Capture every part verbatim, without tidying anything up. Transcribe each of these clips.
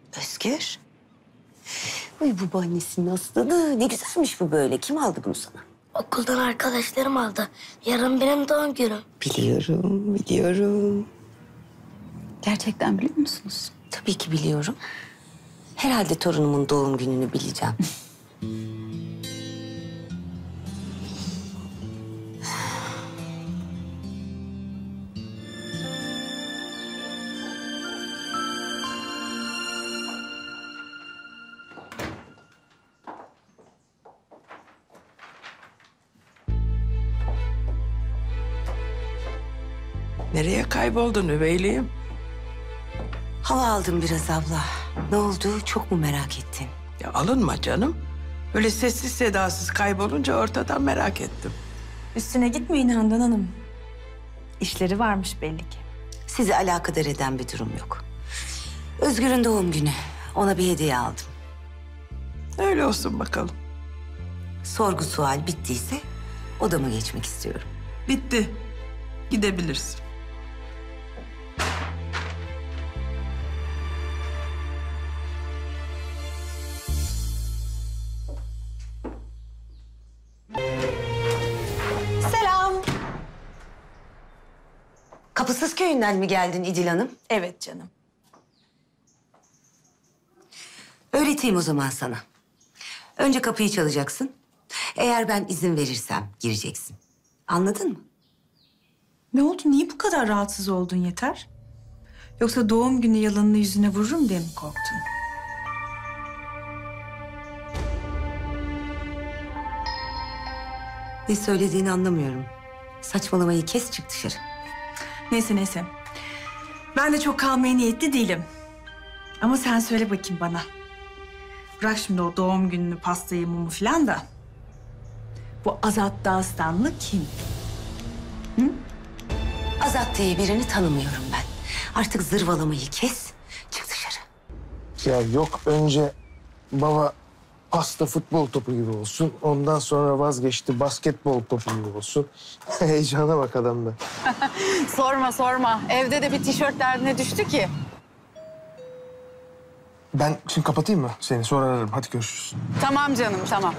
Özgür. Uy babaannesinin aslanı. Ne güzelmiş bu böyle. Kim aldı bunu sana? Okuldan arkadaşlarım aldı. Yarın benim doğum günüm. Biliyorum, biliyorum. Gerçekten biliyor musunuz? Tabii ki biliyorum. Herhalde torunumun doğum gününü bileceğim. Nereye kayboldun üveyliğim? Hava aldım biraz abla. Ne oldu? Çok mu merak ettin? Ya alınma canım. Böyle sessiz sedasız kaybolunca ortadan merak ettim. Üstüne gitmeyin Handan Hanım. İşleri varmış belli ki. Sizi alakadar eden bir durum yok. Özgür'ün doğum günü. Ona bir hediye aldım. Öyle olsun bakalım. Sorgu sual bittiyse odama geçmek istiyorum. Bitti. Gidebilirsin. Selam. Kapısız köyünden mi geldin İdil Hanım? Evet canım. Öğreteyim o zaman sana. Önce kapıyı çalacaksın. Eğer ben izin verirsem gireceksin. Anladın mı? Ne oldu? Niye bu kadar rahatsız oldun Yeter? Yoksa doğum günü yalanını yüzüne vururum diye mi korktun? Ne söylediğini anlamıyorum. Saçmalamayı kes, çık dışarı. Neyse neyse. Ben de çok kalmaya niyetli değilim. Ama sen söyle bakayım bana. Bırak şimdi o doğum gününü, pastayı, mumu falan da. Bu Azat Dağıstanlı kim? Azat diye birini tanımıyorum ben. Artık zırvalamayı kes, çık dışarı. Ya yok, önce baba pasta futbol topu gibi olsun. Ondan sonra vazgeçti, basketbol topu gibi olsun. Heyecana bak adamda. Sorma sorma. Evde de bir tişört derdine düştü ki. Ben şimdi kapatayım mı seni? Sonra ararım. Hadi görüşürüz. Tamam canım tamam.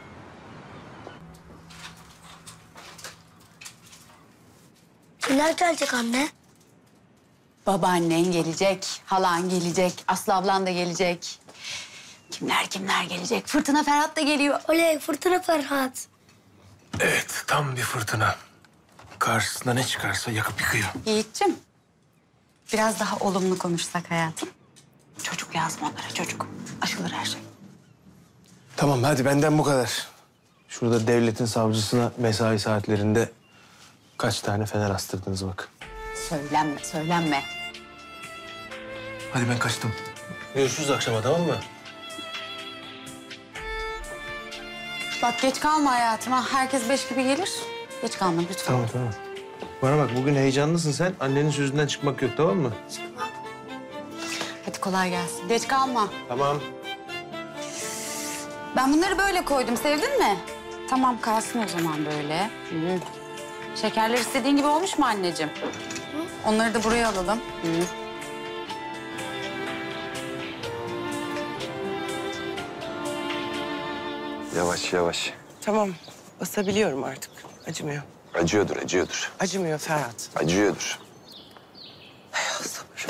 Kimler gelecek anne? Babaannen gelecek, halan gelecek, Aslı ablan da gelecek. Kimler kimler gelecek? Fırtına Ferhat da geliyor. Oley Fırtına Ferhat. Evet, tam bir fırtına. Karşısına ne çıkarsa yakıp yıkıyor. Yiğit'cim, biraz daha olumlu konuşsak hayatım. Çocuk yazma onlara çocuk. Aşılır her şey. Tamam, hadi benden bu kadar. Şurada devletin savcısına mesai saatlerinde kaç tane fener astırdınız bak. Söylenme, söylenme. Hadi ben kaçtım. Görüşürüz akşama, tamam mı? Bak geç kalma hayatıma. Herkes beş gibi gelir. Geç kalma lütfen. Tamam, tamam. Bana bak, bugün heyecanlısın sen. Annenin sözünden çıkmak yok, tamam mı? Hadi kolay gelsin. Geç kalma. Tamam. Ben bunları böyle koydum. Sevdin mi? Tamam kalsın o zaman böyle. Hı. Şekerler istediğin gibi olmuş mu anneciğim? Hı. Onları da buraya alalım. Hı. Yavaş yavaş. Tamam. Basabiliyorum artık. Acımıyor. Acıyordur, acıyordur. Acımıyor Ferhat. Acıyordur. Sabır.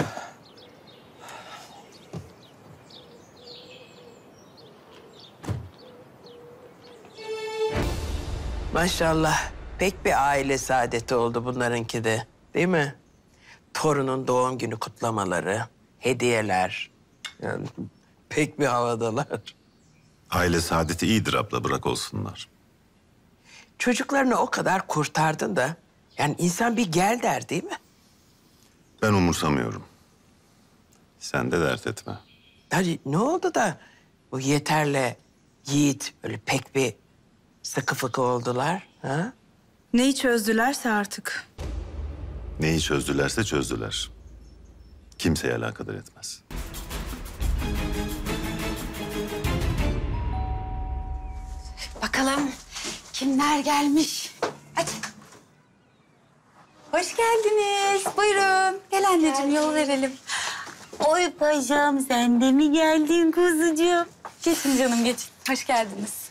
Maşallah. Pek bir aile saadeti oldu bunlarınki de. Değil mi? Torunun doğum günü kutlamaları, hediyeler. Yani pek bir havadalar. Aile saadeti iyidir abla, bırak olsunlar. Çocuklarını o kadar kurtardın da... yani insan bir gel der değil mi? Ben umursamıyorum. Sen de dert etme. Hadi ne oldu da bu Yeter'le Yiğit öyle pek bir sıkı fıkı oldular? Ha? Neyi çözdülerse artık. Neyi çözdülerse çözdüler. Kimseye alakadar etmez. Bakalım kimler gelmiş? Hadi. Hoş geldiniz. Buyurun. Gel anneciğim yol verelim. Oy paşam, sen de mi geldin kuzucuğum? Geçin canım, geçin. Hoş geldiniz.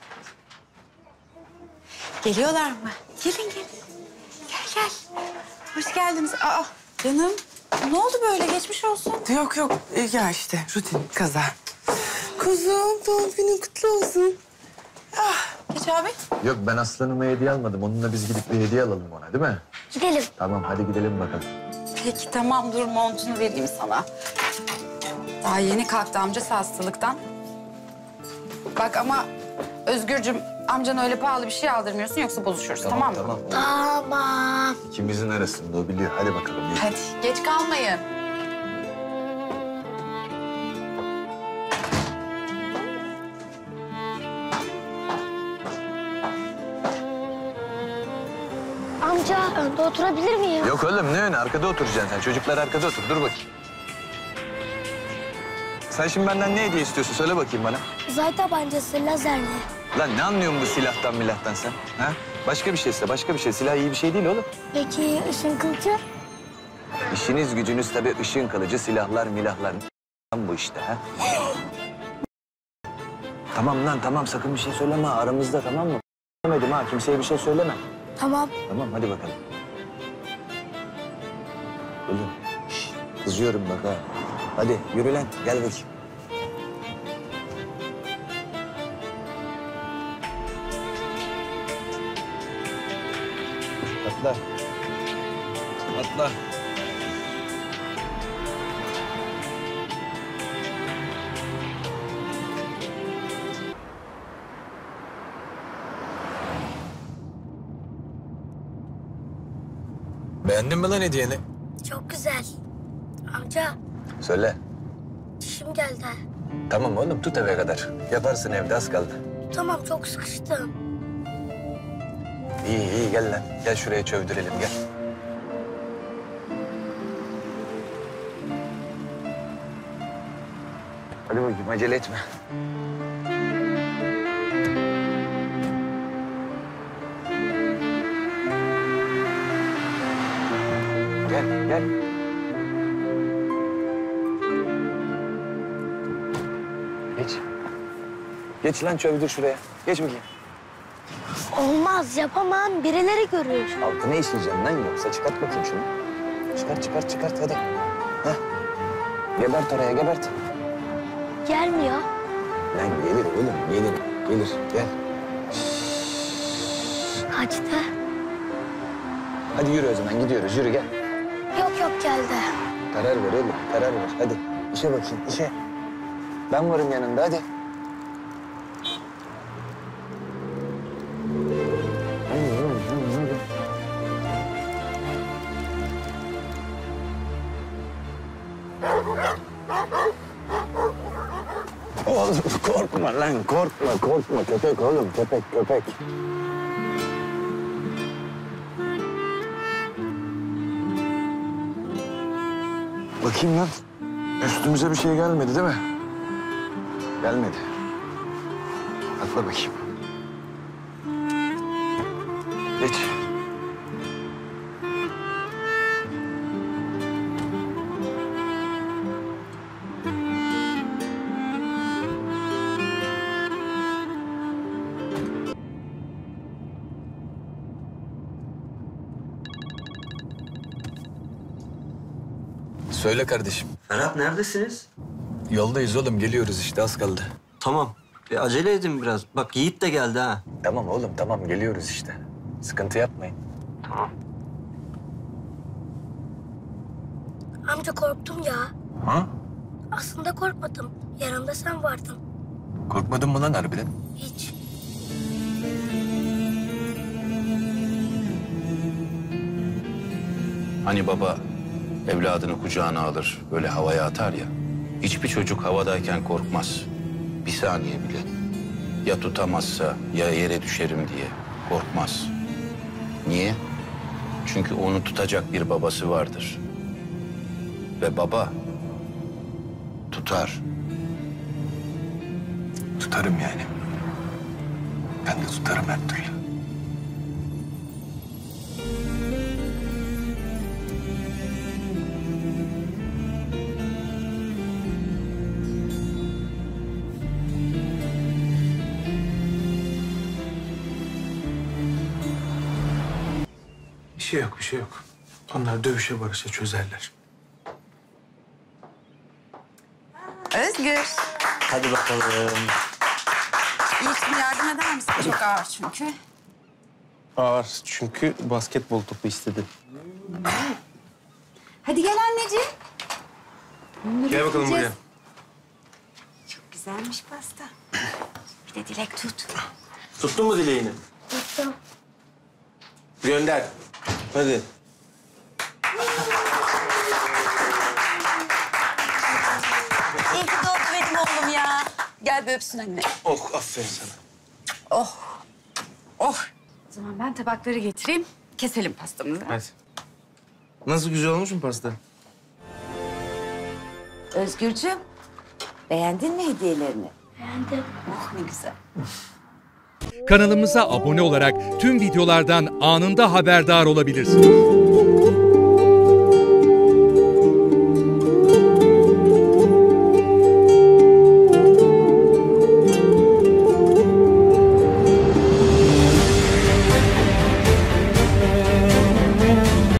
Geliyorlar mı? Gelin gelin. Gel gel. Hoş geldiniz. Aa canım ne oldu böyle? Geçmiş olsun. Yok yok e, ya işte rutin kaza. Kuzum doğum günün kutlu olsun. Geç abi. Yok ben aslanıma hediye almadım. Onunla biz gidip bir hediye alalım ona değil mi? Gidelim. Tamam hadi gidelim bakalım. Peki tamam dur montunu vereyim sana. Daha yeni kalktı amcası hastalıktan. Bak ama Özgürcüm amcana öyle pahalı bir şey aldırmıyorsun yoksa bozuşuruz tamam, Tamam mı? tamam. Tamam. İkimizin arasında o biliyor. Hadi bakalım. yürü. Hadi geç kalmayın. Amca önde oturabilir miyim? Yok oğlum ne öyle? Arkada oturacaksın sen. Çocuklar arkada otur. Dur bakayım. Sen şimdi benden ne hediye istiyorsun? Söyle bakayım bana. Uzay tabancası lazerli. Lan ne anlıyorsun bu silahtan milahtan sen? Ha? Başka bir şeyse başka bir şey. Silah iyi bir şey değil oğlum. Peki ışın kılıcı? İşiniz gücünüz tabii ışın kılıcı, silahlar, milahlar. Lan bu işte ha. Tamam lan tamam sakın bir şey söyleme aramızda tamam mı? Demedim ha kimseye bir şey söyleme. Tamam. Tamam hadi bakalım. Oğlum şş, kızıyorum bak ha. Hadi yürü lan gel bakayım. Atla. Atla. Beğendin mi lan hediyeni? Çok güzel. Amca Söyle. dişim geldi. Tamam oğlum tut eve kadar. Yaparsın evde az kaldı. Tamam çok sıkıştım. İyi iyi gel lan. Gel şuraya çövdürelim gel. Hadi bakayım acele etme. Gel gel. Geç. Geç lan çövdür şuraya. Geç bakayım. Olmaz yapamam. Birileri görür. Altına işleyeceğim lan yoksa çıkart bakayım şunu. Çıkart çıkart çıkart hadi. Heh. Gebert oraya gebert. Gelmiyor. Lan gelir oğlum gelir gelir gel. Kaçtı. Hadi yürü o zaman gidiyoruz yürü gel. Yok yok geldi. Karar ver oğlum karar ver hadi. İşe bakayım işe. Ben varım yanında hadi. Oğlum korkma lan korkma korkma köpek oğlum köpek köpek. Bakayım lan. Üstümüze bir şey gelmedi değil mi? Gelmedi. Atla bakayım. Geç. Söyle kardeşim. Ferhat neredesiniz? Yoldayız oğlum geliyoruz işte az kaldı. Tamam. E, acele edin biraz. Bak Yiğit de geldi ha. Tamam oğlum tamam geliyoruz işte. Sıkıntı yapmayın. Tamam. Amca korktum ya. Ha? Aslında korkmadım. Yanımda sen vardın. Korkmadın mı lan harbiden? Hiç. Hani baba evladını kucağına alır, böyle havaya atar ya. Hiçbir çocuk havadayken korkmaz. Bir saniye bile. Ya tutamazsa, ya yere düşerim diye korkmaz. Niye? Çünkü onu tutacak bir babası vardır. Ve baba tutar. Tutarım yani. Ben de tutarım her türlü. şey yok, bir şey yok. Onlar dövüşe barışa çözerler. Özgür. Hadi bakalım. Yiğit'im yardım eder misin? Çok ağır çünkü. Ağır çünkü basketbol topu istedi. Hadi gel anneciğim. Bunları Gel bakalım yiyeceğiz. buraya. Çok güzelmiş pasta. Bir de dilek tut. Tuttun mu dileğini? Tuttum. Gönder. Hadi. İyi ki doğdu benim oğlum ya. Gel bir öpsün anne. Oh, aferin sana. Oh. Oh. O zaman ben tabakları getireyim. Keselim pastamızı. Hadi. Nasıl, güzel olmuş mu pasta? Özgürcüğüm, beğendin mi hediyelerini? Beğendim. Oh ne güzel. Kanalımıza abone olarak tüm videolardan anında haberdar olabilirsiniz.